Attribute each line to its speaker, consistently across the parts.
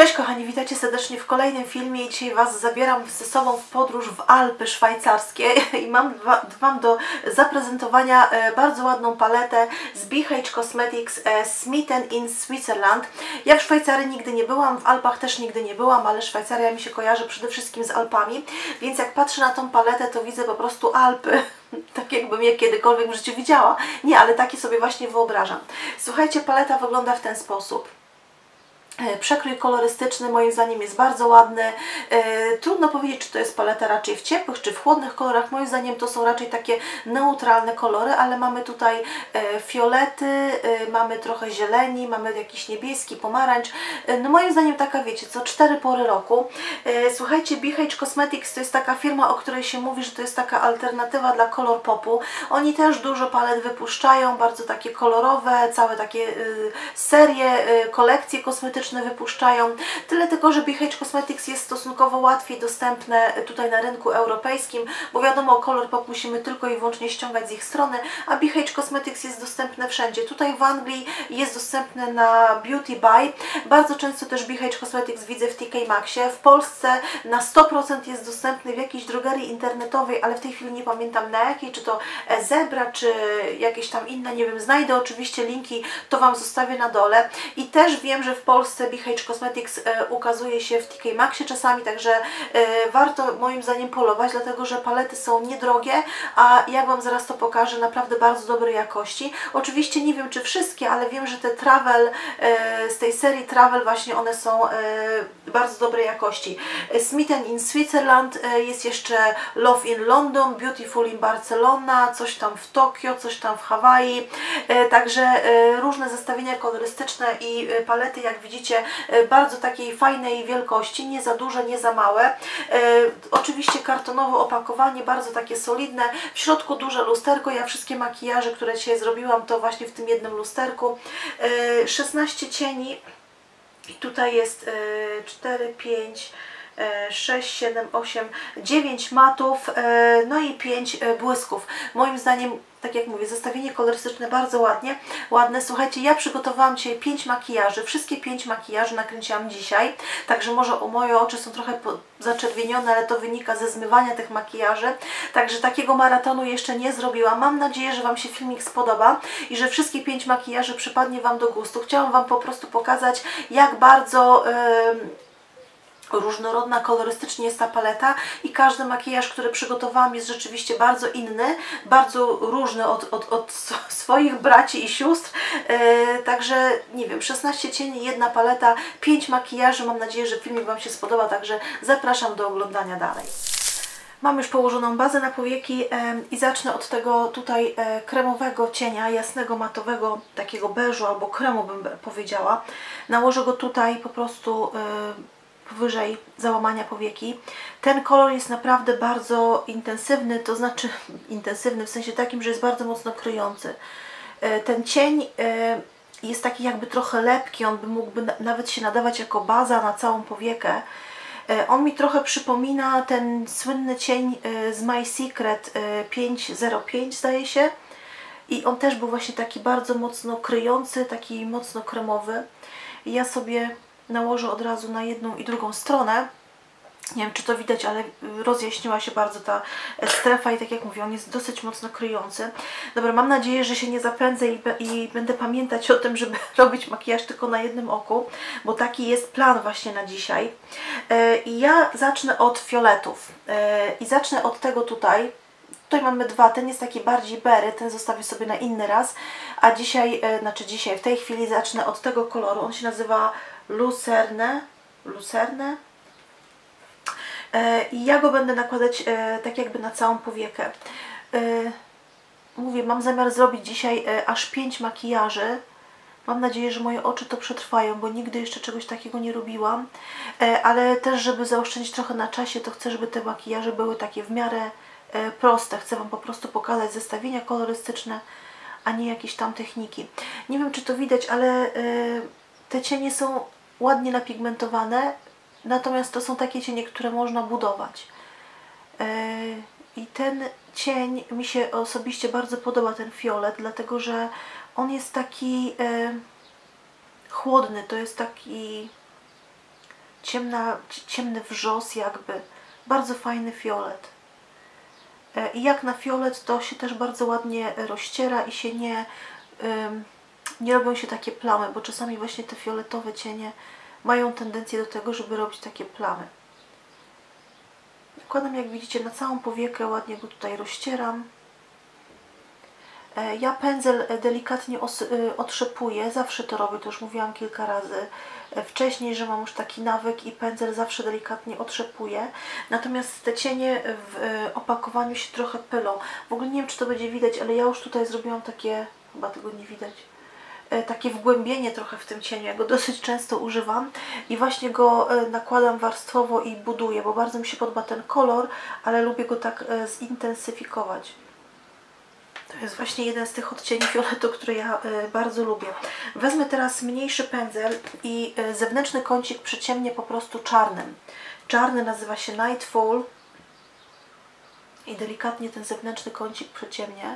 Speaker 1: Cześć kochani, witajcie serdecznie w kolejnym filmie i dzisiaj Was zabieram ze sobą w podróż w Alpy szwajcarskie i mam Wam do zaprezentowania bardzo ładną paletę z BH Cosmetics Smitten in Switzerland. Ja w Szwajcarii nigdy nie byłam, w Alpach też nigdy nie byłam, ale Szwajcaria mi się kojarzy przede wszystkim z Alpami, więc jak patrzę na tą paletę, to widzę po prostu Alpy. Tak jakbym je kiedykolwiek w życiu widziała. Nie, ale takie sobie właśnie wyobrażam. Słuchajcie, paleta wygląda w ten sposób. Przekrój kolorystyczny moim zdaniem jest bardzo ładny. Trudno powiedzieć, czy to jest paleta raczej w ciepłych, czy w chłodnych kolorach. Moim zdaniem to są raczej takie neutralne kolory, ale mamy tutaj fiolety, mamy trochę zieleni, mamy jakiś niebieski, pomarańcz. No moim zdaniem taka, wiecie, co 4 pory roku. Słuchajcie, BH Cosmetics to jest taka firma, o której się mówi, że to jest taka alternatywa dla Color Popu. Oni też dużo palet wypuszczają, bardzo takie kolorowe, całe takie serie, kolekcje kosmetyczne wypuszczają. Tyle tylko, że BH Cosmetics jest stosunkowo łatwiej dostępne tutaj na rynku europejskim, bo wiadomo, Color Pop musimy tylko i wyłącznie ściągać z ich strony, a BH Cosmetics jest dostępne wszędzie. Tutaj w Anglii jest dostępne na Beauty Buy. Bardzo często też BH Cosmetics widzę w TK Maxie. W Polsce na 100% jest dostępny w jakiejś drogerii internetowej, ale w tej chwili nie pamiętam na jakiej, czy to Zebra, czy jakieś tam inne, nie wiem, znajdę oczywiście linki, to Wam zostawię na dole. I też wiem, że w Polsce BH Cosmetics ukazuje się w TK Maxie czasami, także warto moim zdaniem polować, dlatego że palety są niedrogie, a jak Wam zaraz to pokażę, naprawdę bardzo dobrej jakości. Oczywiście nie wiem, czy wszystkie, ale wiem, że te Travel, z tej serii Travel właśnie one są bardzo dobrej jakości. Smitten in Switzerland, jest jeszcze Love in London, Beautiful in Barcelona, coś tam w Tokio, coś tam w Hawaii, także różne zestawienia kolorystyczne i palety, jak widzicie, bardzo takiej fajnej wielkości, nie za duże, nie za małe. Oczywiście kartonowe opakowanie, bardzo takie solidne, w środku duże lusterko. Ja wszystkie makijaże, które dzisiaj zrobiłam, to właśnie w tym jednym lusterku. 16 cieni i tutaj jest 4, 5, 6, 7, 8, 9 matów, no i 5 błysków. Moim zdaniem, tak jak mówię, zestawienie kolorystyczne bardzo ładne. Słuchajcie, ja przygotowałam dzisiaj 5 makijaży, wszystkie 5 makijaży nakręciłam dzisiaj, także może moje oczy są trochę zaczerwienione, ale to wynika ze zmywania tych makijaży, także takiego maratonu jeszcze nie zrobiłam. Mam nadzieję, że Wam się filmik spodoba i że wszystkie 5 makijaży przypadnie Wam do gustu. Chciałam Wam po prostu pokazać, jak bardzo różnorodna kolorystycznie jest ta paleta i każdy makijaż, który przygotowałam, jest rzeczywiście bardzo inny, bardzo różny od swoich braci i sióstr, także nie wiem, 16 cieni, jedna paleta, 5 makijaży. Mam nadzieję, że filmik Wam się spodoba, także zapraszam do oglądania dalej. Mam już położoną bazę na powieki i zacznę od tego tutaj kremowego cienia, jasnego, matowego, takiego beżu albo kremu bym powiedziała. Nałożę go tutaj po prostu powyżej załamania powieki. Ten kolor jest naprawdę bardzo intensywny, to znaczy intensywny w sensie takim, że jest bardzo mocno kryjący. Ten cień jest taki jakby trochę lepki, on by mógłby nawet się nadawać jako baza na całą powiekę. On mi trochę przypomina ten słynny cień z My Secret 505, zdaje się. I on też był właśnie taki bardzo mocno kryjący, taki mocno kremowy. I ja sobie nałożę od razu na jedną i drugą stronę. Nie wiem, czy to widać, ale rozjaśniła się bardzo ta strefa i tak jak mówię, on jest dosyć mocno kryjący. Dobra, mam nadzieję, że się nie zapędzę i będę pamiętać o tym, żeby robić makijaż tylko na jednym oku, bo taki jest plan właśnie na dzisiaj. I ja zacznę od fioletów. I zacznę od tego tutaj. Tutaj mamy dwa, ten jest taki bardziej berry, ten zostawię sobie na inny raz, a dzisiaj, w tej chwili zacznę od tego koloru. On się nazywa Lucerne. I ja go będę nakładać tak jakby na całą powiekę. Mówię, mam zamiar zrobić dzisiaj aż 5 makijaży. Mam nadzieję, że moje oczy to przetrwają, bo nigdy jeszcze czegoś takiego nie robiłam. Ale też, żeby zaoszczędzić trochę na czasie, to chcę, żeby te makijaże były takie w miarę proste. Chcę Wam po prostu pokazać zestawienia kolorystyczne, a nie jakieś tam techniki. Nie wiem, czy to widać, ale te cienie są ładnie napigmentowane, natomiast to są takie cienie, które można budować. I ten cień mi się osobiście bardzo podoba, ten fiolet, dlatego że on jest taki chłodny, to jest taki ciemny wrzos jakby. Bardzo fajny fiolet. I jak na fiolet to się też bardzo ładnie rozciera i się nie robią się takie plamy, bo czasami właśnie te fioletowe cienie mają tendencję do tego, żeby robić takie plamy. Wkładam, jak widzicie, na całą powiekę, ładnie go tutaj rozcieram. Ja pędzel delikatnie otrzepuję, zawsze to robię, to już mówiłam kilka razy wcześniej, że mam już taki nawyk i pędzel zawsze delikatnie otrzepuję. Natomiast te cienie w opakowaniu się trochę pylą. W ogóle nie wiem, czy to będzie widać, ale ja już tutaj zrobiłam takie, chyba tego nie widać, takie wgłębienie trochę w tym cieniu. Ja go dosyć często używam i właśnie go nakładam warstwowo i buduję, bo bardzo mi się podoba ten kolor, ale lubię go tak zintensyfikować. To jest właśnie jeden z tych odcieni fioletu, który ja bardzo lubię. Wezmę teraz mniejszy pędzel i zewnętrzny kącik przyciemnię po prostu czarnym. Czarny nazywa się Nightfall i delikatnie ten zewnętrzny kącik przyciemnię.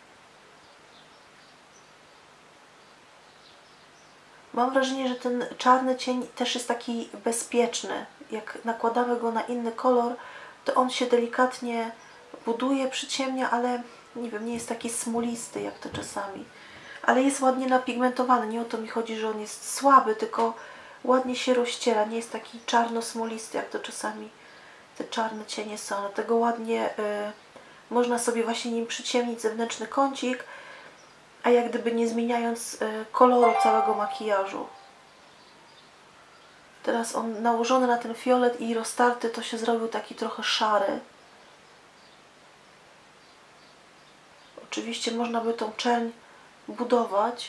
Speaker 1: Mam wrażenie, że ten czarny cień też jest taki bezpieczny. Jak nakładamy go na inny kolor, to on się delikatnie buduje, przyciemnia, ale nie wiem, nie jest taki smulisty jak to czasami. Ale jest ładnie napigmentowany. Nie o to mi chodzi, że on jest słaby, tylko ładnie się rozciera. Nie jest taki czarno-smulisty, jak to czasami te czarne cienie są. Dlatego ładnie można sobie właśnie nim przyciemnić zewnętrzny kącik, a jak gdyby nie zmieniając koloru całego makijażu. Teraz on nałożony na ten fiolet i roztarty to się zrobił taki trochę szary. Oczywiście można by tą czerń budować.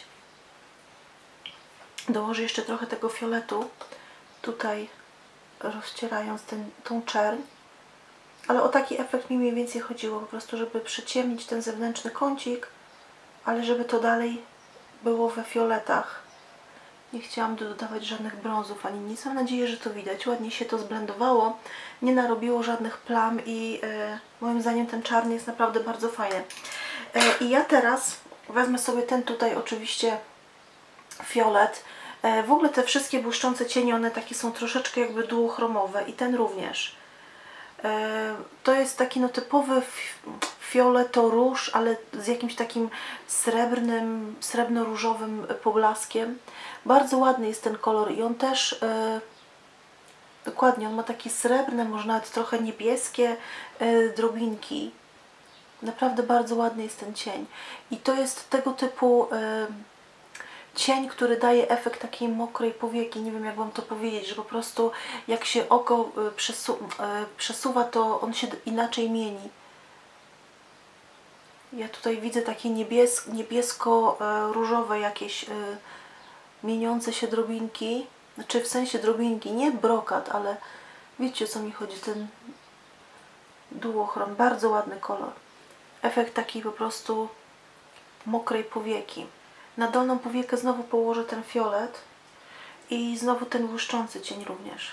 Speaker 1: Dołożę jeszcze trochę tego fioletu, tutaj rozcierając tą czerń. Ale o taki efekt mi mniej więcej chodziło, po prostu żeby przyciemnić ten zewnętrzny kącik, ale żeby to dalej było we fioletach. Nie chciałam dodawać żadnych brązów ani nic. Mam nadzieję, że to widać. Ładnie się to zblendowało, nie narobiło żadnych plam i moim zdaniem ten czarny jest naprawdę bardzo fajny. I ja teraz wezmę sobie ten tutaj oczywiście fiolet. W ogóle te wszystkie błyszczące cienie, one takie są troszeczkę jakby duochromowe i ten również. To jest taki no typowy fioletoróż, ale z jakimś takim srebrno-różowym poblaskiem. Bardzo ładny jest ten kolor i on też dokładnie, on ma takie srebrne, może nawet trochę niebieskie drobinki. Naprawdę bardzo ładny jest ten cień. I to jest tego typu cień, który daje efekt takiej mokrej powieki. Nie wiem, jak Wam to powiedzieć, że po prostu jak się oko przesuwa, to on się inaczej mieni. Ja tutaj widzę takie niebiesko-różowe jakieś mieniące się drobinki. Znaczy w sensie drobinki, nie brokat, ale wiecie, o co mi chodzi. Ten duochrom, bardzo ładny kolor. Efekt taki po prostu mokrej powieki. Na dolną powiekę znowu położę ten fiolet i znowu ten błyszczący cień również.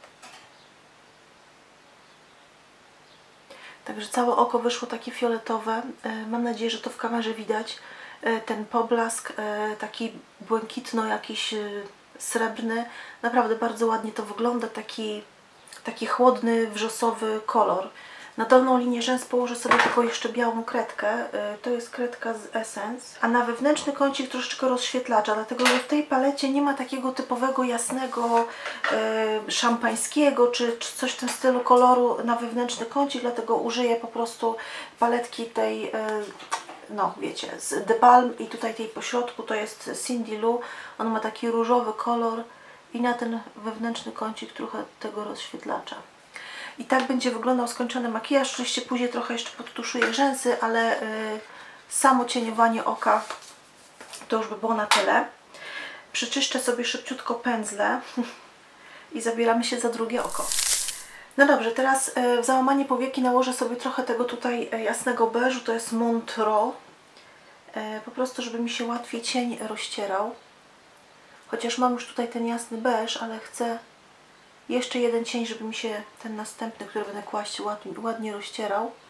Speaker 1: Także całe oko wyszło takie fioletowe. Mam nadzieję, że to w kamerze widać. Ten poblask taki błękitno jakiś srebrny. Naprawdę bardzo ładnie to wygląda. Taki chłodny, wrzosowy kolor. Na dolną linię rzęs położę sobie tylko jeszcze białą kredkę. To jest kredka z Essence. A na wewnętrzny kącik troszeczkę rozświetlacza, dlatego że w tej palecie nie ma takiego typowego jasnego szampańskiego czy coś w tym stylu koloru na wewnętrzny kącik, dlatego użyję po prostu paletki tej, no wiecie, z The Balm i tutaj tej pośrodku to jest Cindy Lou. On ma taki różowy kolor i na ten wewnętrzny kącik trochę tego rozświetlacza. I tak będzie wyglądał skończony makijaż. Oczywiście później trochę jeszcze podtuszuję rzęsy, ale samo cieniowanie oka to już by było na tyle. Przeczyszczę sobie szybciutko pędzle i zabieramy się za drugie oko. No dobrze, teraz w załamanie powieki nałożę sobie trochę tego tutaj jasnego beżu, to jest Montreux. Po prostu, żeby mi się łatwiej cień rozcierał. Chociaż mam już tutaj ten jasny beż, ale chcę jeszcze jeden cień, żeby mi się ten następny, który będę kłaść, ładnie rozcierał.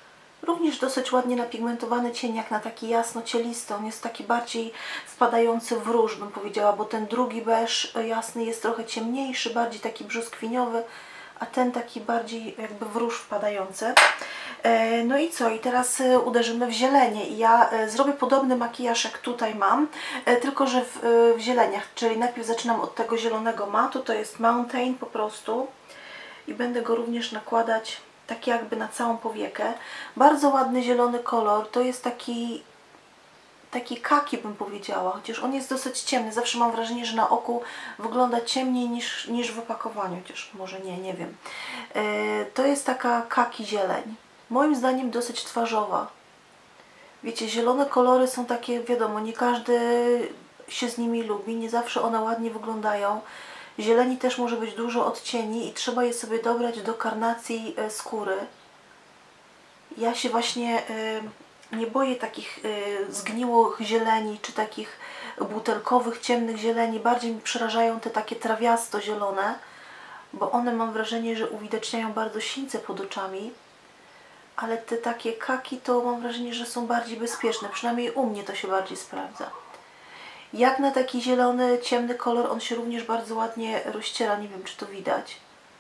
Speaker 1: Również dosyć ładnie napigmentowany cień, jak na taki jasno cielisty. On jest taki bardziej wpadający w róż, bym powiedziała, bo ten drugi beż jasny jest trochę ciemniejszy, bardziej taki brzoskwiniowy, a ten taki bardziej jakby w róż wpadający. No i co? I teraz uderzymy w zielenie. I ja zrobię podobny makijaż, jak tutaj mam, tylko że w zieleniach. Czyli najpierw zaczynam od tego zielonego matu, to jest Mountain po prostu. I będę go również nakładać tak jakby na całą powiekę. Bardzo ładny zielony kolor. To jest taki kaki, bym powiedziała, chociaż on jest dosyć ciemny. Zawsze mam wrażenie, że na oku wygląda ciemniej niż w opakowaniu, chociaż może nie wiem. To jest taka kaki zieleń. Moim zdaniem dosyć twarzowa. Wiecie, zielone kolory są takie, wiadomo, nie każdy się z nimi lubi, nie zawsze one ładnie wyglądają. Zieleni też może być dużo odcieni i trzeba je sobie dobrać do karnacji skóry. Ja się właśnie nie boję takich zgniłych zieleni, czy takich butelkowych, ciemnych zieleni. Bardziej mi przerażają te takie trawiasto-zielone, bo one, mam wrażenie, że uwidaczniają bardzo sińce pod oczami. Ale te takie kaki to mam wrażenie, że są bardziej bezpieczne. Przynajmniej u mnie to się bardziej sprawdza. Jak na taki zielony, ciemny kolor, on się również bardzo ładnie rozciera. Nie wiem, czy to widać.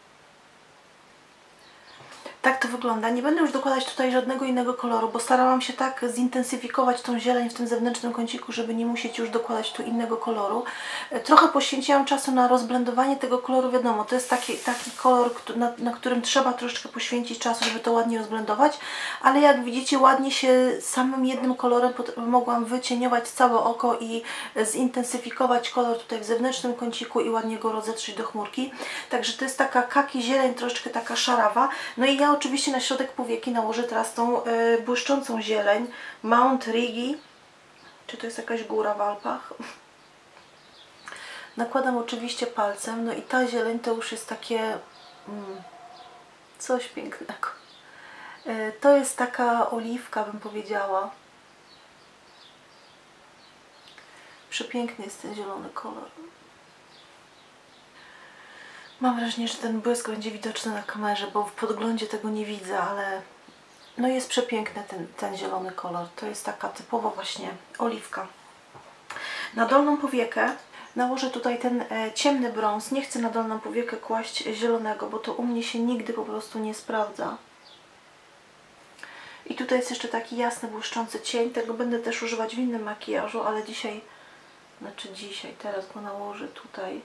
Speaker 1: Tak to wygląda. Nie będę już dokładać tutaj żadnego innego koloru, bo starałam się tak zintensyfikować tą zieleń w tym zewnętrznym kąciku, żeby nie musieć już dokładać tu innego koloru. Trochę poświęciłam czasu na rozblendowanie tego koloru. Wiadomo, to jest taki kolor, na którym trzeba troszeczkę poświęcić czasu, żeby to ładnie rozblendować, ale jak widzicie, ładnie się samym jednym kolorem mogłam wycieniować całe oko i zintensyfikować kolor tutaj w zewnętrznym kąciku i ładnie go rozetrzeć do chmurki. Także to jest taka kaki zieleń, troszeczkę taka szarawa. No i ja oczywiście na środek powieki nałożę teraz tą błyszczącą zieleń Mount Rigi. Czy to jest jakaś góra w Alpach? Nakładam oczywiście palcem. No i ta zieleń to już jest takie coś pięknego. To jest taka oliwka, bym powiedziała. Przepiękny jest ten zielony kolor. Mam wrażenie, że ten błysk będzie widoczny na kamerze, bo w podglądzie tego nie widzę, ale no jest przepiękny ten zielony kolor. To jest taka typowa właśnie oliwka. Na dolną powiekę nałożę tutaj ten ciemny brąz. Nie chcę na dolną powiekę kłaść zielonego, bo to u mnie się nigdy po prostu nie sprawdza. I tutaj jest jeszcze taki jasny, błyszczący cień. Tego będę też używać w innym makijażu, ale teraz go nałożę tutaj.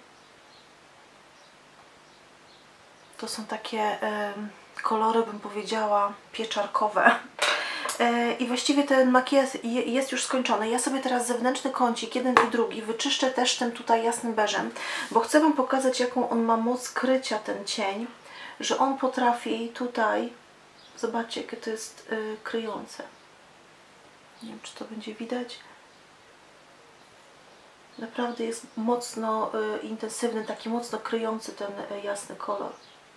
Speaker 1: To są takie kolory, bym powiedziała, pieczarkowe. I właściwie ten makijaż jest już skończony. Ja sobie teraz zewnętrzny kącik, jeden i drugi, wyczyszczę też tym tutaj jasnym beżem, bo chcę Wam pokazać, jaką on ma moc krycia, ten cień, że on potrafi tutaj, zobaczcie, jakie to jest kryjące. Nie wiem, czy to będzie widać. Naprawdę jest mocno intensywny, taki mocno kryjący ten jasny kolor.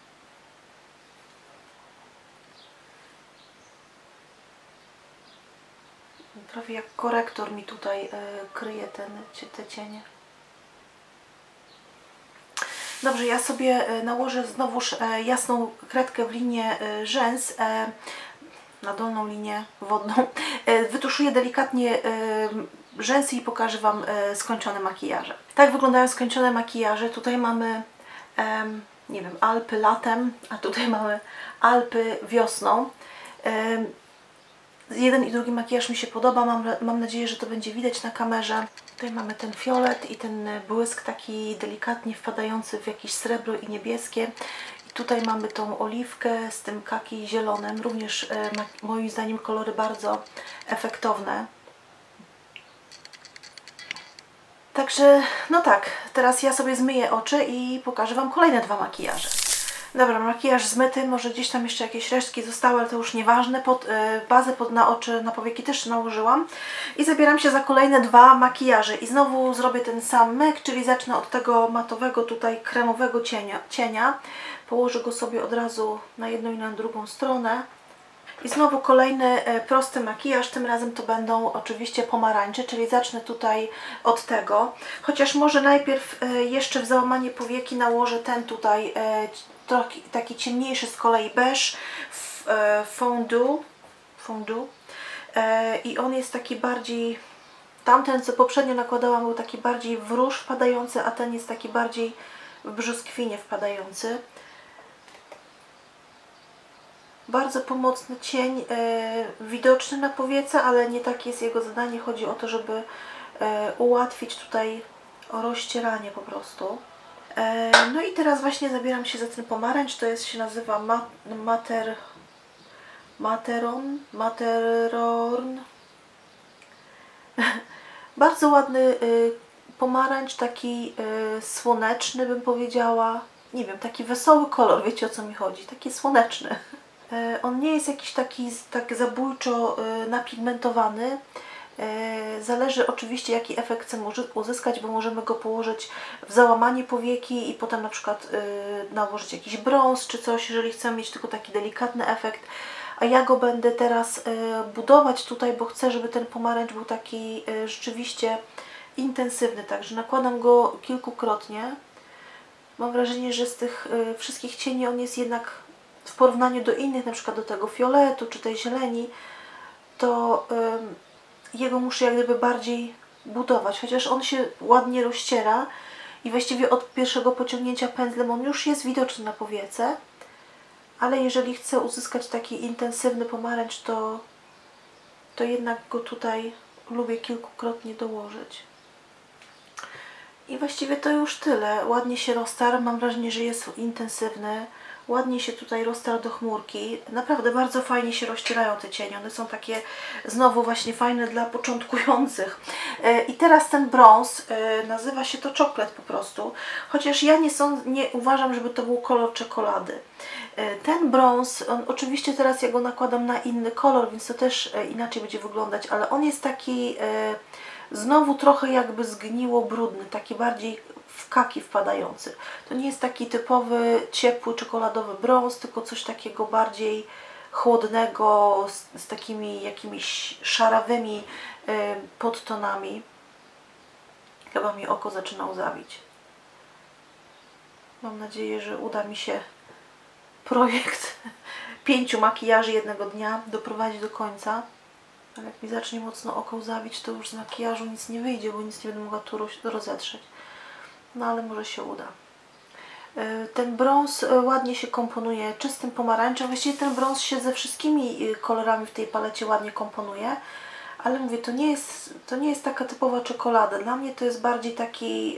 Speaker 1: Prawie jak korektor mi tutaj kryje te cienie. Dobrze, ja sobie nałożę znowuż jasną kredkę w linię rzęs, na dolną linię wodną. Wytuszuję delikatnie rzęsy i pokażę Wam skończone makijaże. Tak wyglądają skończone makijaże. Tutaj mamy, nie wiem, Alpy latem, a tutaj mamy Alpy wiosną. Jeden i drugi makijaż mi się podoba, mam nadzieję, że to będzie widać na kamerze. Tutaj mamy ten fiolet i ten błysk taki delikatnie wpadający w jakieś srebro i niebieskie. I tutaj mamy tą oliwkę z tym kaki zielonym, również moim zdaniem kolory bardzo efektowne. Także, no tak, teraz ja sobie zmyję oczy i pokażę Wam kolejne dwa makijaże. Dobra, makijaż zmyty, może gdzieś tam jeszcze jakieś resztki zostały, ale to już nieważne. Bazę na oczy, na powieki też nałożyłam. I zabieram się za kolejne dwa makijaże. I znowu zrobię ten sam myk, czyli zacznę od tego matowego tutaj kremowego cienia. Położę go sobie od razu na jedną i na drugą stronę. I znowu kolejny prosty makijaż, tym razem to będą oczywiście pomarańcze, czyli zacznę tutaj od tego. Chociaż może najpierw jeszcze w załamanie powieki nałożę ten tutaj taki ciemniejszy z kolei beż w fondue. Fondue. I on jest taki bardziej, tamten co poprzednio nakładałam był taki bardziej w róż wpadający, a ten jest taki bardziej w brzoskwinie wpadający. Bardzo pomocny cień, widoczny na powiece, ale nie takie jest jego zadanie. Chodzi o to, żeby ułatwić tutaj rozcieranie po prostu. No i teraz właśnie zabieram się za ten pomarańcz. To jest, się nazywa Matterhorn. Bardzo ładny pomarańcz, taki słoneczny bym powiedziała. Nie wiem, taki wesoły kolor, wiecie o co mi chodzi, taki słoneczny. On nie jest jakiś taki tak zabójczo napigmentowany. Zależy oczywiście jaki efekt chcemy uzyskać, bo możemy go położyć w załamanie powieki i potem na przykład nałożyć jakiś brąz czy coś, jeżeli chcemy mieć tylko taki delikatny efekt. A ja go będę teraz budować tutaj, bo chcę, żeby ten pomarańcz był taki rzeczywiście intensywny, także nakładam go kilkukrotnie. Mam wrażenie, że z tych wszystkich cieni on jest jednak w porównaniu do innych, na przykład do tego fioletu czy tej zieleni, to jego muszę jak gdyby bardziej budować, chociaż on się ładnie rozciera i właściwie od pierwszego pociągnięcia pędzlem on już jest widoczny na powiece, ale jeżeli chcę uzyskać taki intensywny pomarańcz, to jednak go tutaj lubię kilkukrotnie dołożyć. I właściwie to już tyle. Ładnie się roztarł, mam wrażenie, że jest intensywny. Ładnie się tutaj roztarł do chmurki. Naprawdę bardzo fajnie się rozcierają te cienie. One są takie znowu właśnie fajne dla początkujących. I teraz ten brąz, nazywa się to czoklet po prostu. Chociaż ja nie uważam, żeby to był kolor czekolady. Ten brąz, oczywiście teraz ja go nakładam na inny kolor, więc to też inaczej będzie wyglądać, ale on jest taki znowu trochę jakby zgniło brudny, taki bardziej w kaki wpadający. To nie jest taki typowy, ciepły, czekoladowy brąz, tylko coś takiego bardziej chłodnego, z takimi jakimiś szarawymi podtonami. Chyba mi oko zaczyna łzawić. Mam nadzieję, że uda mi się projekt 5 makijaży jednego dnia doprowadzić do końca. Ale jak mi zacznie mocno oko łzawić, to już z makijażu nic nie wyjdzie, bo nic nie będę mogła tu rozetrzeć. No ale może się uda. Ten brąz ładnie się komponuje czystym pomarańczem. Właściwie ten brąz się ze wszystkimi kolorami w tej palecie ładnie komponuje. Ale mówię, to nie jest taka typowa czekolada. Dla mnie to jest bardziej taki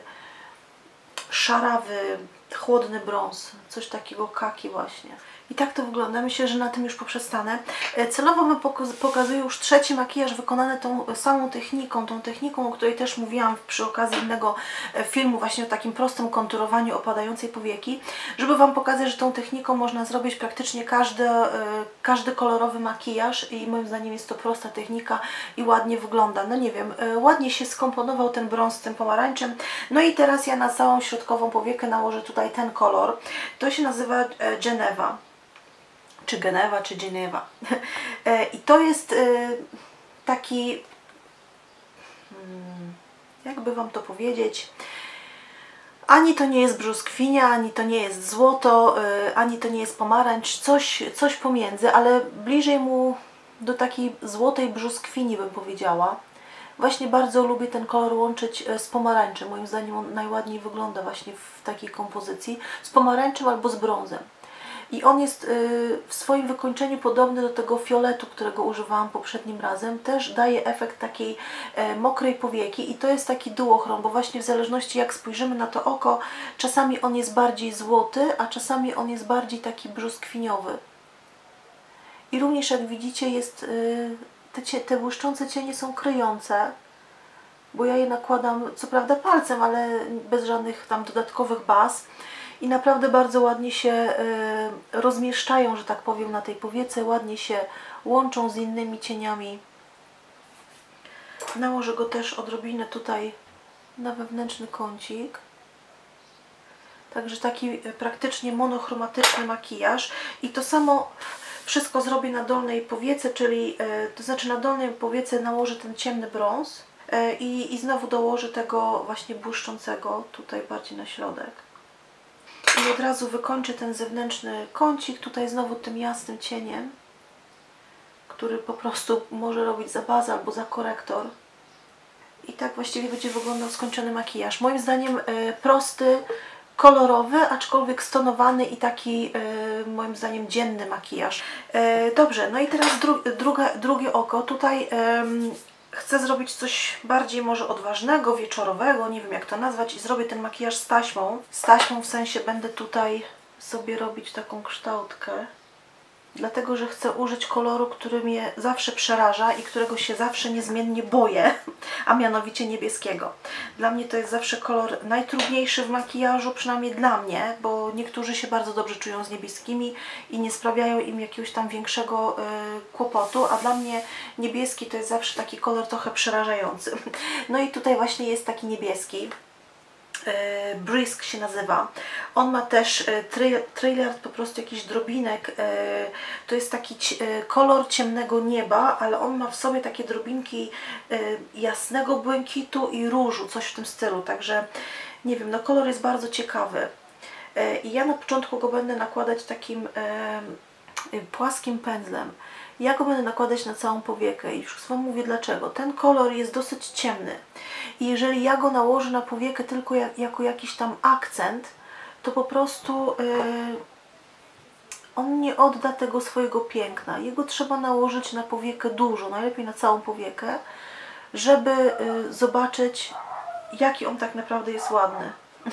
Speaker 1: szarawy, chłodny brąz. Coś takiego kaki właśnie. I tak to wygląda. Myślę, że na tym już poprzestanę. Celowo Wam pokazuję już trzeci makijaż wykonany tą samą techniką, o której też mówiłam przy okazji innego filmu, właśnie o takim prostym konturowaniu opadającej powieki, żeby Wam pokazać, że tą techniką można zrobić praktycznie każdy kolorowy makijaż i moim zdaniem jest to prosta technika i ładnie wygląda. No nie wiem, ładnie się skomponował ten brąz z tym pomarańczem. No i teraz ja na całą środkową powiekę nałożę tutaj ten kolor. To się nazywa Genewa. Czy Genewa, czy Genewa. I to jest taki, jakby Wam to powiedzieć, ani to nie jest brzoskwinia, ani to nie jest złoto, ani to nie jest pomarańcz, coś pomiędzy, ale bliżej mu do takiej złotej brzoskwini bym powiedziała. Właśnie bardzo lubię ten kolor łączyć z pomarańczem. Moim zdaniem on najładniej wygląda właśnie w takiej kompozycji. Z pomarańczem albo z brązem. I on jest w swoim wykończeniu podobny do tego fioletu, którego używałam poprzednim razem. Też daje efekt takiej mokrej powieki i to jest taki duochrom, bo właśnie w zależności jak spojrzymy na to oko, czasami on jest bardziej złoty, a czasami on jest bardziej taki brzoskwiniowy. I również jak widzicie jest, te błyszczące cienie są kryjące, bo ja je nakładam co prawda palcem, ale bez żadnych tam dodatkowych baz. I naprawdę bardzo ładnie się rozmieszczają, że tak powiem, na tej powiece, ładnie się łączą z innymi cieniami. Nałożę go też odrobinę tutaj na wewnętrzny kącik. Także taki praktycznie monochromatyczny makijaż. I to samo wszystko zrobię na dolnej powiece, czyli to znaczy na dolnej powiece nałożę ten ciemny brąz i znowu dołożę tego właśnie błyszczącego tutaj bardziej na środek. I od razu wykończę ten zewnętrzny kącik tutaj znowu tym jasnym cieniem, który po prostu może robić za bazę albo za korektor. I tak właściwie będzie wyglądał skończony makijaż. Moim zdaniem prosty, kolorowy, aczkolwiek stonowany i taki moim zdaniem dzienny makijaż. Dobrze, no i teraz drugie oko. Tutaj chcę zrobić coś bardziej może odważnego, wieczorowego, nie wiem jak to nazwać, i zrobię ten makijaż z taśmą. Z taśmą w sensie będę tutaj sobie robić taką kształtkę. Dlatego, że chcę użyć koloru, który mnie zawsze przeraża i którego się zawsze niezmiennie boję, a mianowicie niebieskiego. Dla mnie to jest zawsze kolor najtrudniejszy w makijażu, przynajmniej dla mnie, bo niektórzy się bardzo dobrze czują z niebieskimi i nie sprawiają im jakiegoś tam większego kłopotu, a dla mnie niebieski to jest zawsze taki kolor trochę przerażający. No i tutaj właśnie jest taki niebieski. Brisk się nazywa. On ma też tryliard po prostu jakiś drobinek. To jest taki kolor ciemnego nieba, ale on ma w sobie takie drobinki jasnego błękitu i różu, coś w tym stylu. Także nie wiem, no kolor jest bardzo ciekawy. I ja na początku go będę nakładać takim płaskim pędzlem. Ja go będę nakładać na całą powiekę i już Wam mówię dlaczego. Ten kolor jest dosyć ciemny i jeżeli ja go nałożę na powiekę tylko jako jakiś tam akcent, to po prostu on nie odda tego swojego piękna. Jego trzeba nałożyć na powiekę dużo, najlepiej na całą powiekę, żeby zobaczyć, jaki on tak naprawdę jest ładny.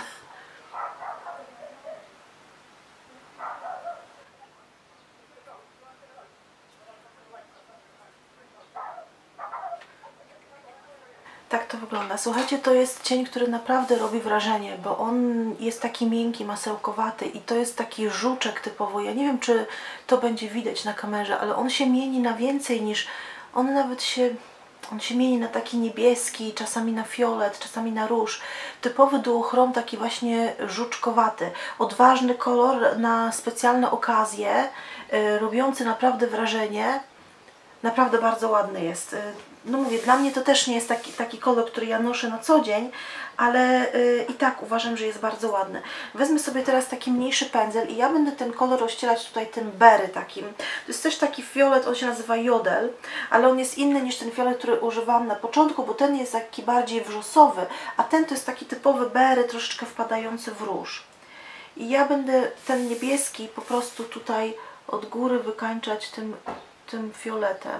Speaker 1: Tak to wygląda. Słuchajcie, to jest cień, który naprawdę robi wrażenie, bo on jest taki miękki, masełkowaty i to jest taki żuczek typowo. Ja nie wiem, czy to będzie widać na kamerze, ale on się mieni na więcej niż... On się mieni na taki niebieski, czasami na fiolet, czasami na róż. Typowy duochrom, taki właśnie żuczkowaty. Odważny kolor na specjalne okazje, robiący naprawdę wrażenie. Naprawdę bardzo ładny jest. No mówię, dla mnie to też nie jest taki kolor, który ja noszę na co dzień, ale i tak uważam, że jest bardzo ładny. Wezmę sobie teraz taki mniejszy pędzel i ja będę ten kolor rozcierać tutaj tym berry takim. To jest też taki fiolet, on się nazywa jodel, ale on jest inny niż ten fiolet, który używałam na początku, bo ten jest taki bardziej wrzosowy, a ten to jest taki typowy berry, troszeczkę wpadający w róż. I ja będę ten niebieski po prostu tutaj od góry wykańczać tym fioletem.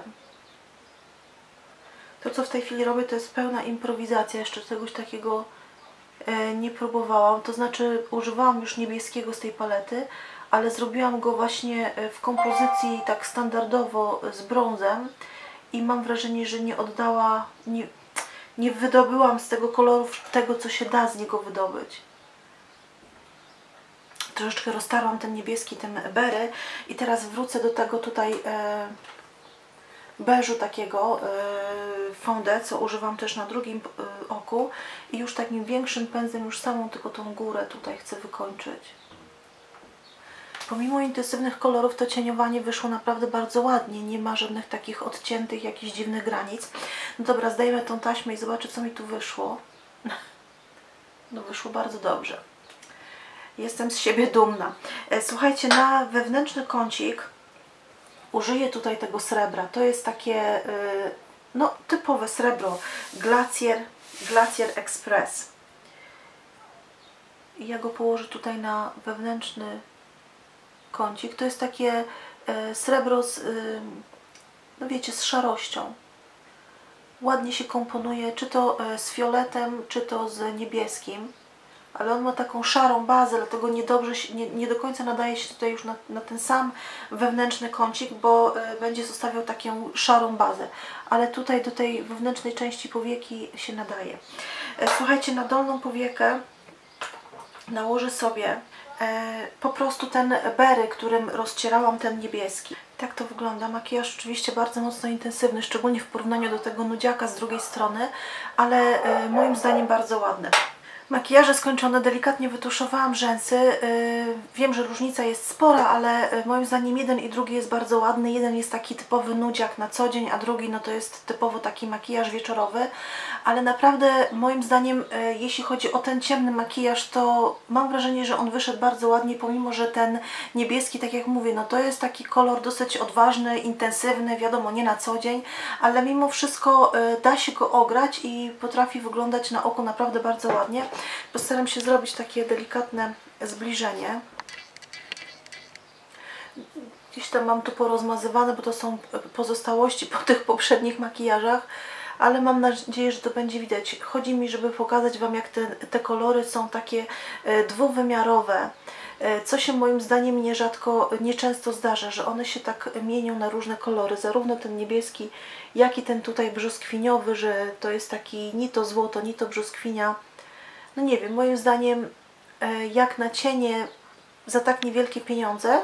Speaker 1: To, co w tej chwili robię, to jest pełna improwizacja. Jeszcze czegoś takiego nie próbowałam. To znaczy, używałam już niebieskiego z tej palety, ale zrobiłam go właśnie w kompozycji tak standardowo z brązem i mam wrażenie, że nie wydobyłam z tego koloru tego, co się da z niego wydobyć. Troszeczkę roztarłam ten niebieski, tym berry i teraz wrócę do tego tutaj beżu takiego fondę, co używam też na drugim oku i już takim większym pędzlem już samą tylko tą górę tutaj chcę wykończyć. Pomimo intensywnych kolorów to cieniowanie wyszło naprawdę bardzo ładnie, nie ma żadnych takich odciętych, jakichś dziwnych granic. No dobra, zdejmę tą taśmę i zobaczę, co mi tu wyszło. No wyszło bardzo dobrze. Jestem z siebie dumna. Słuchajcie, na wewnętrzny kącik użyję tutaj tego srebra. To jest takie no, typowe srebro Glacier Express. I ja go położę tutaj na wewnętrzny kącik. To jest takie srebro z, no wiecie, z szarością. Ładnie się komponuje, czy to z fioletem, czy to z niebieskim. Ale on ma taką szarą bazę, dlatego nie do końca nadaje się tutaj już na ten sam wewnętrzny kącik, bo będzie zostawiał taką szarą bazę. Ale tutaj do tej wewnętrznej części powieki się nadaje. Słuchajcie, na dolną powiekę nałożę sobie po prostu ten berry, którym rozcierałam ten niebieski. Tak to wygląda. Makijaż oczywiście bardzo mocno intensywny, szczególnie w porównaniu do tego nudziaka z drugiej strony, ale moim zdaniem bardzo ładny. Makijaże skończone, delikatnie wytuszowałam rzęsy. Wiem, że różnica jest spora, ale moim zdaniem jeden i drugi jest bardzo ładny. Jeden jest taki typowy nudziak na co dzień, a drugi no to jest typowo taki makijaż wieczorowy. Ale naprawdę moim zdaniem, jeśli chodzi o ten ciemny makijaż, to mam wrażenie, że on wyszedł bardzo ładnie, pomimo że ten niebieski, tak jak mówię, no to jest taki kolor dosyć odważny, intensywny, wiadomo, nie na co dzień, ale mimo wszystko da się go ograć i potrafi wyglądać na oko naprawdę bardzo ładnie. Postaram się zrobić takie delikatne zbliżenie. Gdzieś tam mam tu porozmazywane, bo to są pozostałości po tych poprzednich makijażach, ale mam nadzieję, że to będzie widać. Chodzi mi, żeby pokazać Wam, jak te kolory są takie dwuwymiarowe, co się moim zdaniem nieczęsto zdarza, że one się tak mienią na różne kolory, zarówno ten niebieski, jak i ten tutaj brzoskwiniowy, że to jest taki ni to złoto, ni to brzoskwinia. No nie wiem, moim zdaniem jak na cienie za tak niewielkie pieniądze,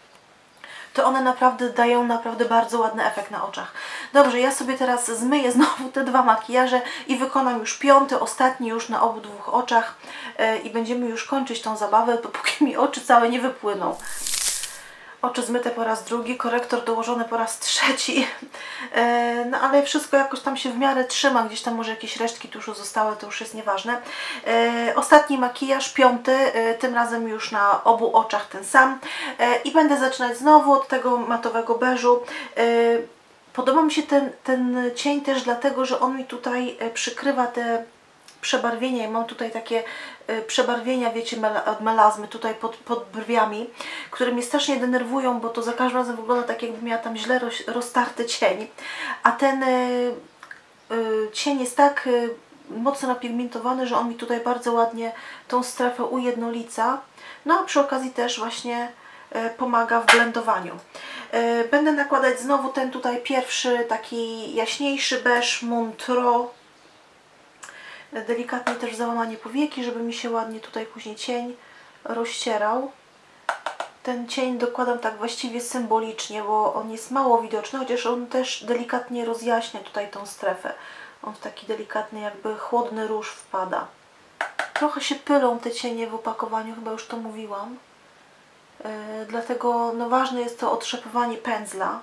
Speaker 1: to one naprawdę dają bardzo ładny efekt na oczach. Dobrze, ja sobie teraz zmyję znowu te dwa makijaże i wykonam już piąty, ostatni już na obydwu oczach i będziemy już kończyć tą zabawę, dopóki mi oczy całe nie wypłyną. Oczy zmyte po raz drugi, korektor dołożony po raz trzeci, no ale wszystko jakoś tam się w miarę trzyma, gdzieś tam może jakieś resztki tuszu zostały, to już jest nieważne. Ostatni makijaż, piąty, tym razem już na obu oczach ten sam i będę zaczynać znowu od tego matowego beżu. Podoba mi się ten cień też dlatego, że on mi tutaj przykrywa te przebarwienia i mam tutaj takie przebarwienia, wiecie, od melazmy tutaj pod brwiami, które mnie strasznie denerwują, bo to za każdym razem wygląda tak, jakby miała tam źle roztarty cień, a ten cień jest tak mocno napigmentowany, że on mi tutaj bardzo ładnie tą strefę ujednolica, no a przy okazji też właśnie pomaga w blendowaniu. Będę nakładać znowu ten tutaj pierwszy, taki jaśniejszy beż Montreux. Delikatnie też załamanie powieki, żeby mi się ładnie tutaj później cień rozcierał. Ten cień dokładam tak właściwie symbolicznie, bo on jest mało widoczny, chociaż on też delikatnie rozjaśnia tutaj tą strefę. On w taki delikatny, jakby chłodny róż wpada. Trochę się pylą te cienie w opakowaniu, chyba już to mówiłam. Dlatego no, ważne jest to otrzepywanie pędzla.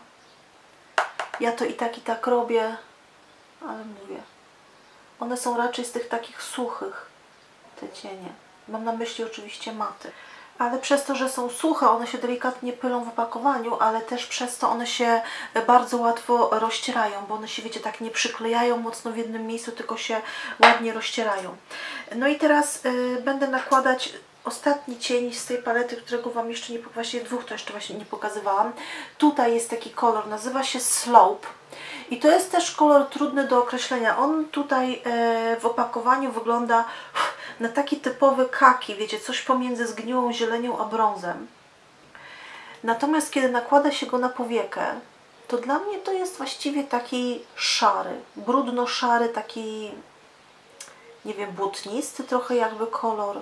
Speaker 1: Ja to i tak robię, ale mówię. One są raczej z tych takich suchych, te cienie. Mam na myśli oczywiście maty. Ale przez to, że są suche, one się delikatnie pylą w opakowaniu, ale też przez to one się bardzo łatwo rozcierają, bo one się, wiecie, tak nie przyklejają mocno w jednym miejscu, tylko się ładnie rozcierają. No i teraz będę nakładać ostatni cień z tej palety, którego Wam jeszcze nie, właściwie dwóch to jeszcze właśnie nie pokazywałam. Tutaj jest taki kolor, nazywa się Slope. I to jest też kolor trudny do określenia. On tutaj w opakowaniu wygląda na taki typowy kaki, wiecie, coś pomiędzy zgniłą zielenią a brązem. Natomiast kiedy nakłada się go na powiekę, to dla mnie to jest właściwie taki szary, brudno-szary, taki, nie wiem, błotnisty trochę jakby kolor.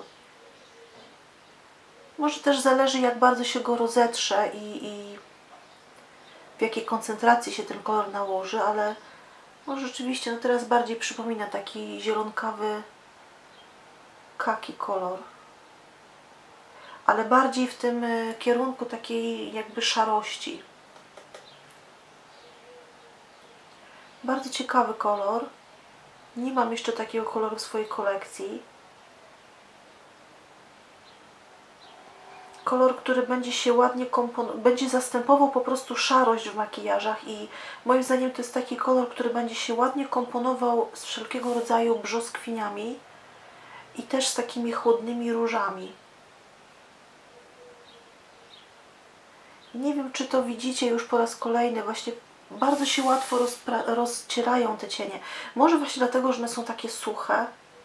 Speaker 1: Może też zależy, jak bardzo się go rozetrze i w jakiej koncentracji się ten kolor nałoży, ale może rzeczywiście no teraz bardziej przypomina taki zielonkawy kaki kolor, ale bardziej w tym kierunku takiej jakby szarości. Bardzo ciekawy kolor. Nie mam jeszcze takiego koloru w swojej kolekcji. Kolor, który będzie się ładnie będzie zastępował po prostu szarość w makijażach i moim zdaniem to jest taki kolor, który będzie się ładnie komponował z wszelkiego rodzaju brzoskwiniami i też z takimi chłodnymi różami. Nie wiem, czy to widzicie już po raz kolejny, właśnie bardzo się łatwo rozcierają te cienie. Może właśnie dlatego, że one są takie suche.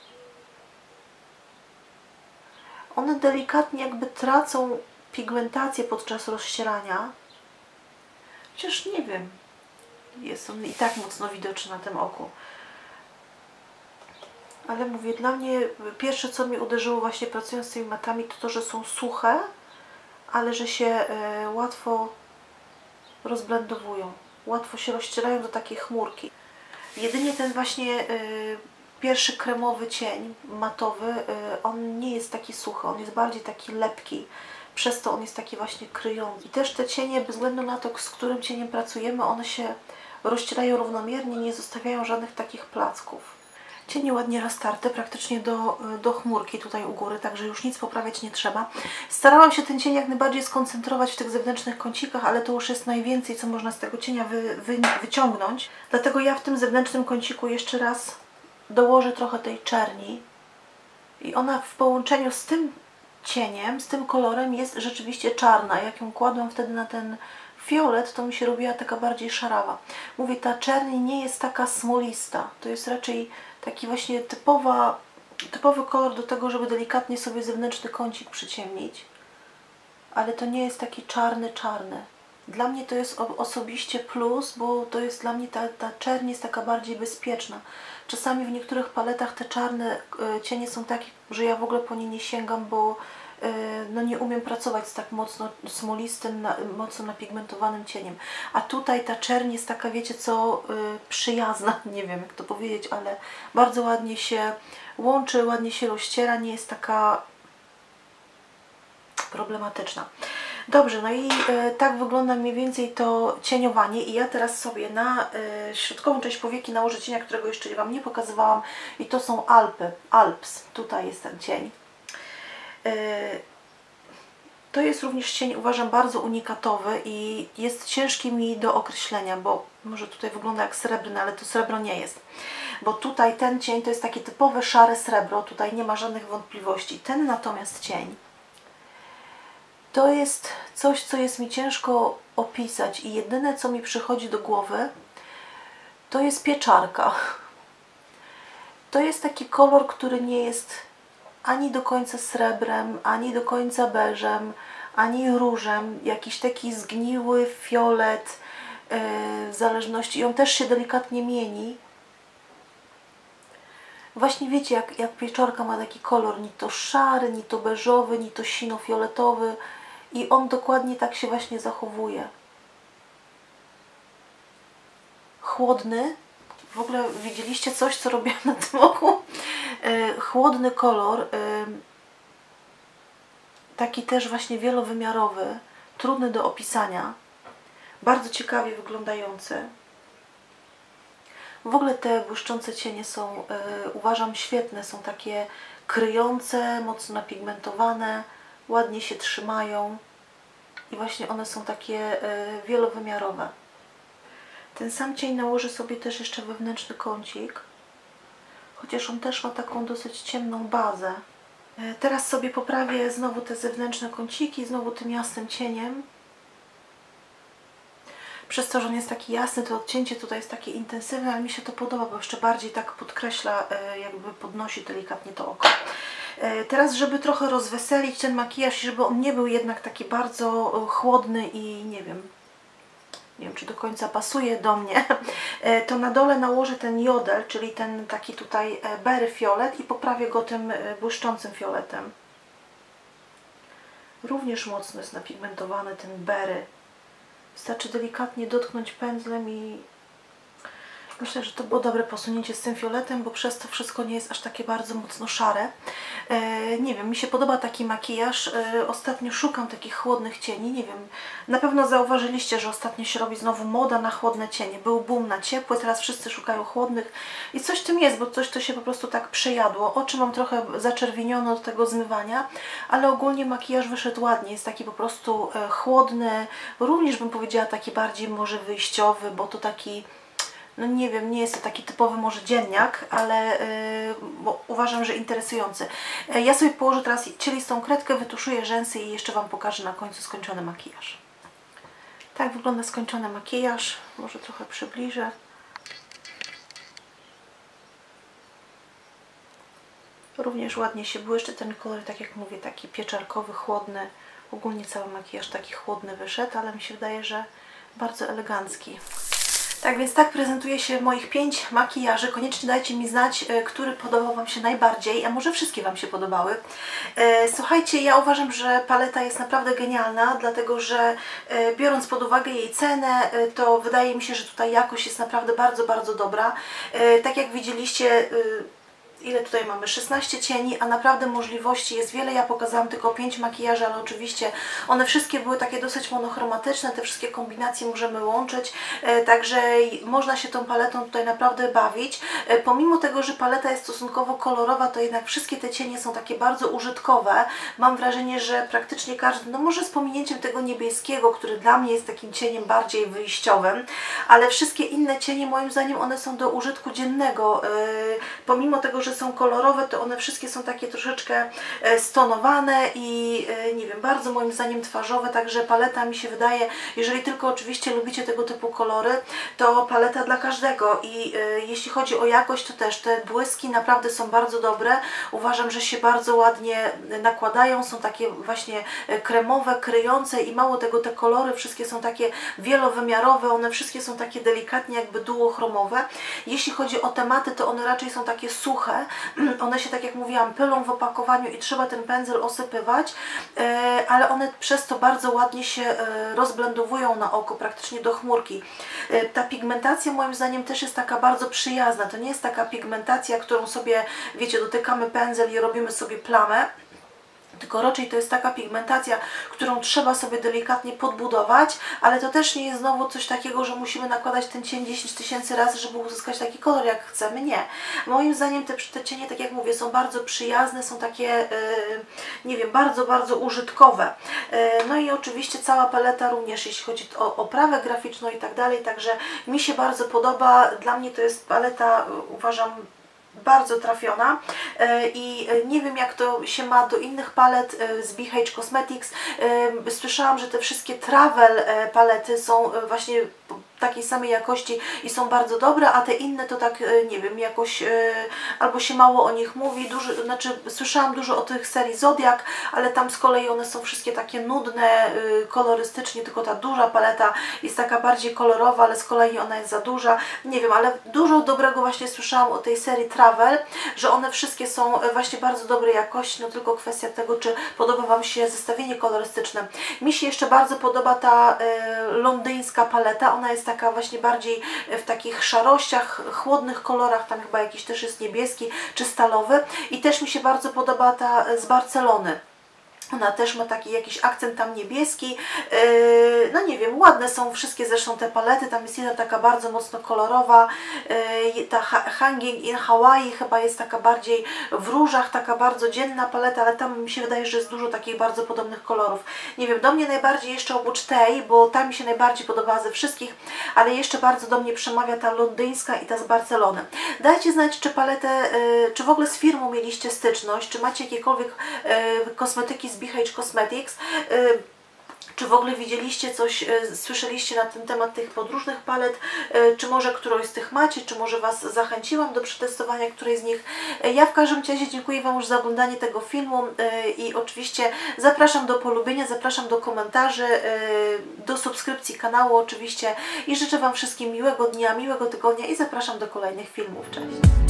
Speaker 1: One delikatnie jakby tracą pigmentację podczas rozcierania. Chociaż nie wiem, jest on i tak mocno widoczny na tym oku. Ale mówię, dla mnie pierwsze, co mi uderzyło właśnie pracując z tymi matami, to to, że są suche, ale że się łatwo rozblendowują. Łatwo się rozcierają do takiej chmurki. Jedynie ten właśnie pierwszy kremowy cień matowy, on nie jest taki suchy, on jest bardziej taki lepki, przez to on jest taki właśnie kryjący. I też te cienie, bez względu na to, z którym cieniem pracujemy, one się rozcierają równomiernie, nie zostawiają żadnych takich placków. Cienie ładnie roztarte, praktycznie do chmurki tutaj u góry, także już nic poprawiać nie trzeba. Starałam się ten cień jak najbardziej skoncentrować w tych zewnętrznych kącikach, ale to już jest najwięcej, co można z tego cienia wyciągnąć. Dlatego ja w tym zewnętrznym kąciku jeszcze raz dołożę trochę tej czerni i ona w połączeniu z tym cieniem, z tym kolorem jest rzeczywiście czarna. Jak ją kładłam wtedy na ten fiolet, to mi się robiła taka bardziej szarawa. Mówię, ta czerni nie jest taka smolista, to jest raczej taki właśnie typowy kolor do tego, żeby delikatnie sobie zewnętrzny kącik przyciemnić, ale to nie jest taki czarny. Dla mnie to jest osobiście plus, bo to jest dla mnie ta czerń jest taka bardziej bezpieczna. Czasami w niektórych paletach te czarne cienie są takie, że ja w ogóle po nie nie sięgam, bo no nie umiem pracować z tak mocno smolistym, mocno napigmentowanym cieniem. A tutaj ta czerń jest taka, wiecie co, przyjazna, nie wiem jak to powiedzieć, ale bardzo ładnie się łączy, ładnie się rozciera, nie jest taka problematyczna. Dobrze, no i tak wygląda mniej więcej to cieniowanie i ja teraz sobie na środkową część powieki nałożę cienia, którego jeszcze Wam nie pokazywałam i to są Alps, tutaj jest ten cień. To jest również cień, uważam, bardzo unikatowy i jest ciężki mi do określenia, bo może tutaj wygląda jak srebrny, ale to srebro nie jest. Bo tutaj ten cień to jest takie typowe szare srebro, tutaj nie ma żadnych wątpliwości. Ten natomiast cień to jest coś, co jest mi ciężko opisać i jedyne, co mi przychodzi do głowy, to jest pieczarka. To jest taki kolor, który nie jest ani do końca srebrem, ani do końca beżem, ani różem. Jakiś taki zgniły fiolet, w zależności, i on też się delikatnie mieni. Właśnie wiecie, jak pieczarka ma taki kolor, ni to szary, ni to beżowy, ni to sino-fioletowy i on dokładnie tak się właśnie zachowuje. Chłodny. W ogóle widzieliście coś, co robiłam na tym oku? Chłodny kolor, taki też właśnie wielowymiarowy, trudny do opisania, bardzo ciekawie wyglądający. W ogóle te błyszczące cienie są, uważam, świetne, są takie kryjące, mocno napigmentowane, ładnie się trzymają i właśnie one są takie wielowymiarowe. Ten sam cień nałożę sobie też jeszcze wewnętrzny kącik, chociaż on też ma taką dosyć ciemną bazę. Teraz sobie poprawię znowu te zewnętrzne kąciki, znowu tym jasnym cieniem. Przez to, że on jest taki jasny, to odcięcie tutaj jest takie intensywne, ale mi się to podoba, bo jeszcze bardziej tak podkreśla, jakby podnosi delikatnie to oko. Teraz, żeby trochę rozweselić ten makijaż i żeby on nie był jednak taki bardzo chłodny i nie wiem, czy do końca pasuje do mnie, to na dole nałożę ten jodel, czyli ten taki tutaj berry fiolet i poprawię go tym błyszczącym fioletem. Również mocno jest napigmentowany ten berry. Wystarczy delikatnie dotknąć pędzlem i myślę, że to było dobre posunięcie z tym fioletem, bo przez to wszystko nie jest aż takie bardzo mocno szare. Nie wiem, mi się podoba taki makijaż. Ostatnio szukam takich chłodnych cieni. Nie wiem, na pewno zauważyliście, że ostatnio się robi znowu moda na chłodne cienie. Był boom na ciepłe, teraz wszyscy szukają chłodnych. I coś w tym jest, bo coś to się po prostu tak przejadło. Oczy mam trochę zaczerwienione od tego zmywania, ale ogólnie makijaż wyszedł ładnie. Jest taki po prostu chłodny. Również bym powiedziała taki bardziej może wyjściowy, bo to taki... No nie wiem, nie jest to taki typowy może dzienniak, ale uważam, że interesujący. Ja sobie położę teraz cielistą kredkę, wytuszuję rzęsy i jeszcze Wam pokażę na końcu skończony makijaż. Tak wygląda skończony makijaż. Może trochę przybliżę. Również ładnie się błyszczy ten kolor, tak jak mówię, taki pieczarkowy, chłodny. Ogólnie cały makijaż taki chłodny wyszedł, ale mi się wydaje, że bardzo elegancki. Tak więc tak prezentuje się moich 5 makijaży. Koniecznie dajcie mi znać, który podobał Wam się najbardziej, a może wszystkie Wam się podobały. Słuchajcie, ja uważam, że paleta jest naprawdę genialna, dlatego że biorąc pod uwagę jej cenę, to wydaje mi się, że tutaj jakość jest naprawdę bardzo, bardzo dobra. Tak jak widzieliście, ile tutaj mamy? 16 cieni, a naprawdę możliwości jest wiele. Ja pokazałam tylko 5 makijaży, ale oczywiście one wszystkie były takie dosyć monochromatyczne, te wszystkie kombinacje możemy łączyć, także można się tą paletą tutaj naprawdę bawić. Pomimo tego, że paleta jest stosunkowo kolorowa, to jednak wszystkie te cienie są takie bardzo użytkowe. Mam wrażenie, że praktycznie każdy, no może z pominięciem tego niebieskiego, który dla mnie jest takim cieniem bardziej wyjściowym, ale wszystkie inne cienie moim zdaniem one są do użytku dziennego. Pomimo tego, że są kolorowe, to one wszystkie są takie troszeczkę stonowane i nie wiem, bardzo moim zdaniem twarzowe, także paleta mi się wydaje, jeżeli tylko oczywiście lubicie tego typu kolory, to paleta dla każdego i jeśli chodzi o jakość, to też te błyski naprawdę są bardzo dobre. Uważam, że się bardzo ładnie nakładają, są takie właśnie kremowe, kryjące i mało tego, te kolory wszystkie są takie wielowymiarowe, one wszystkie są takie delikatnie jakby duochromowe. Jeśli chodzi o tematy, to one raczej są takie suche, one się, tak jak mówiłam, pylą w opakowaniu i trzeba ten pędzel osypywać, ale one przez to bardzo ładnie się rozblendowują na oko, praktycznie do chmurki. Ta pigmentacja moim zdaniem też jest taka bardzo przyjazna, to nie jest taka pigmentacja, którą sobie, wiecie, dotykamy pędzel i robimy sobie plamę, tylko raczej to jest taka pigmentacja, którą trzeba sobie delikatnie podbudować, ale to też nie jest znowu coś takiego, że musimy nakładać ten cień 10 000 razy, żeby uzyskać taki kolor, jak chcemy. Nie. Moim zdaniem te cienie, tak jak mówię, są bardzo przyjazne, są takie, nie wiem, bardzo, bardzo użytkowe. No i oczywiście cała paleta również, jeśli chodzi o oprawę graficzną i tak dalej, także mi się bardzo podoba. Dla mnie to jest paleta, uważam, bardzo trafiona i nie wiem, jak to się ma do innych palet z BH Cosmetics. Słyszałam, że te wszystkie travel palety są właśnie takiej samej jakości i są bardzo dobre, a te inne to tak, nie wiem, jakoś albo się mało o nich mówi, znaczy słyszałam dużo o tych serii Zodiac, ale tam z kolei one są wszystkie takie nudne kolorystycznie, tylko ta duża paleta jest taka bardziej kolorowa, ale z kolei ona jest za duża, nie wiem, ale dużo dobrego właśnie słyszałam o tej serii Travel, że one wszystkie są właśnie bardzo dobrej jakości, no tylko kwestia tego, czy podoba Wam się zestawienie kolorystyczne. Mi się jeszcze bardzo podoba ta londyńska paleta, ona jest taka właśnie bardziej w takich szarościach, chłodnych kolorach, tam chyba jakiś też jest niebieski czy stalowy i też mi się bardzo podoba ta z Barcelony. Ona też ma taki jakiś akcent tam niebieski, no nie wiem, ładne są wszystkie zresztą te palety, tam jest jedna taka bardzo mocno kolorowa, ta Hanging in Hawaii chyba jest taka bardziej w różach, taka bardzo dzienna paleta, ale tam mi się wydaje, że jest dużo takich bardzo podobnych kolorów. Nie wiem, do mnie najbardziej jeszcze oprócz tej, bo ta mi się najbardziej podobała ze wszystkich, ale jeszcze bardzo do mnie przemawia ta londyńska i ta z Barcelony. Dajcie znać, czy paletę, czy w ogóle z firmą mieliście styczność, czy macie jakiekolwiek kosmetyki z BH Cosmetics, czy w ogóle widzieliście coś, słyszeliście na ten temat tych podróżnych palet, czy może którąś z tych macie, czy może Was zachęciłam do przetestowania którejś z nich. Ja w każdym razie dziękuję Wam już za oglądanie tego filmu i oczywiście zapraszam do polubienia, zapraszam do komentarzy, do subskrypcji kanału oczywiście i życzę Wam wszystkim miłego dnia, miłego tygodnia i zapraszam do kolejnych filmów. Cześć!